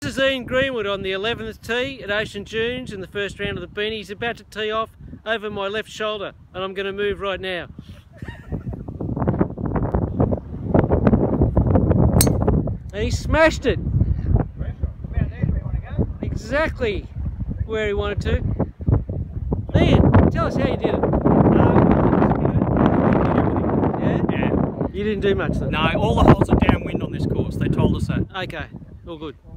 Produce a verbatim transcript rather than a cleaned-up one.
This is Ian Greenwood on the eleventh tee at Ocean Dunes in the first round of the Beanie. He's about to tee off over my left shoulder and I'm going to move right now. And he smashed it! Exactly where he wanted to. Ian, tell us how you did it. Yeah? Yeah. You didn't do much then? No, all the holes are downwind on this course. They told us that. Okay, all good.